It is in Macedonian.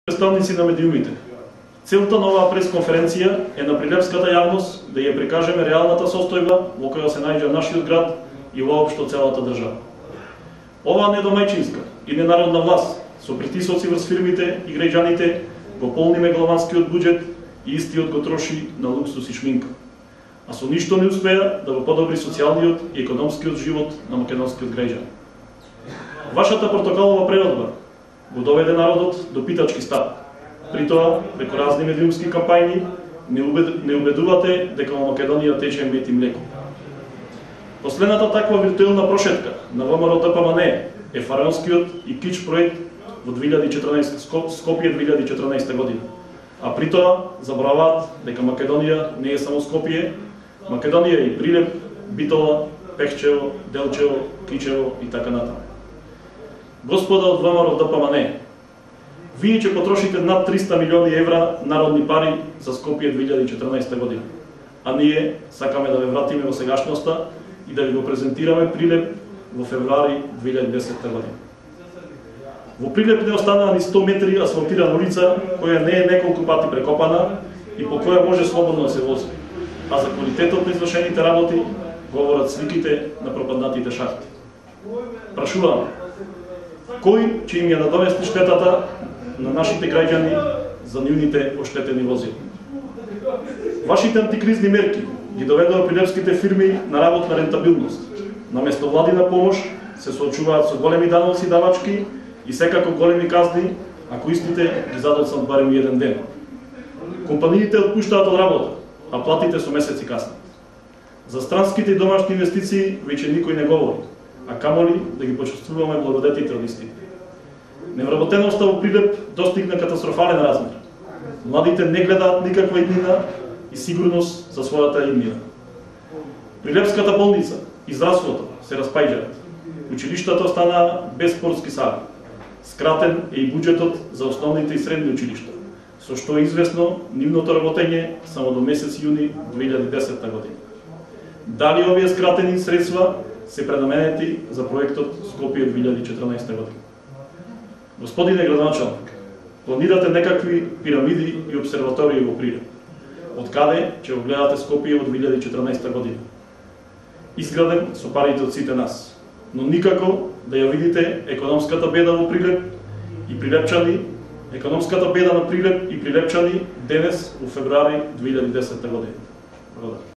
Представници на медиумите. Целта на оваа пресконференција е на прилепската јавност да ја прикажеме реалната состојба во која се наоѓа нашиот град и воопшто целата држава. Оваа недомајчинска и ненародна власт со притисоци врз фирмите и граѓаните го полниме главанскиот буџет и истиот го троши на луксус и шминка, а со ништо не успеа да го подобри социјалниот и економскиот живот на македонскиот граѓан. Вашата протоколова преодба го доведе народот до питачки стап. При тоа, преку разни медиумски кампањи, не убедувате дека во Македонија тече мед и млеко. Последната таква виртуелна прошетка на ВМРО ДПМН е фараонскиот и кич проект во 2014 Скопје 2014 година. А при тоа забораваат дека Македонија не е само Скопје, Македонија е и Прилеп, Битола, Пехчево, Делчево, Кичево и така натаму. Господа од ВМРО ДПМН, вие ќе потрошите над 300 милиони евра народни пари за Скопје 2014 година. А ние сакаме да ве вратиме во сегашноста и да ви го презентираме Прилеп во февруари 2010 година. Во Прилеп не останаа ни 100 метри асфалтирана улица, која не е неколку пати прекопана и по која може слободно да се вози. А за квалитетот на извршените работи говорат сликите на пропаднатите шахти. Прашувам, кој ќе им ја надомести штетата на нашите граѓани за нивните оштетени возила? Вашите антикризни мерки ги доведоа прилепските фирми на работна рентабилност. Наместо владина помош се соочуваат со големи даноци и давачки и секако големи казни, ако истите ги задоцнат барем еден ден. Компаниите отпуштаат од работа, а платите со месеци каснат. За странските и домашни инвестиции веќе никој не говори, а камоли да ги почувствуваме благодетите од истите. Невработеноста во Прилеп достигна катастрофален размер. Младите не гледаат никаква иднина и сигурност за својата иднина. Прилепската болница и здравството се распаѓаат. Училиштата останаа без спортски сали. Скратен е и буџетот за основните и средни училишта, со што е известно нивното работење само до месец јуни 2010 година. Дали овие скратени средства се пренаменети за проектот Скопје 2014 година? Господине градоначалник, планирате некакви пирамиди и обсерватории во Прилеп. Од каде ќе го гледате Скопје во 2014 година? Изграден со парите од сите нас, но никако да ја видите економската беда во Прилеп и прилепчани, економската беда на Прилеп и прилепчани денес во февруари 2010 година. Благодарам.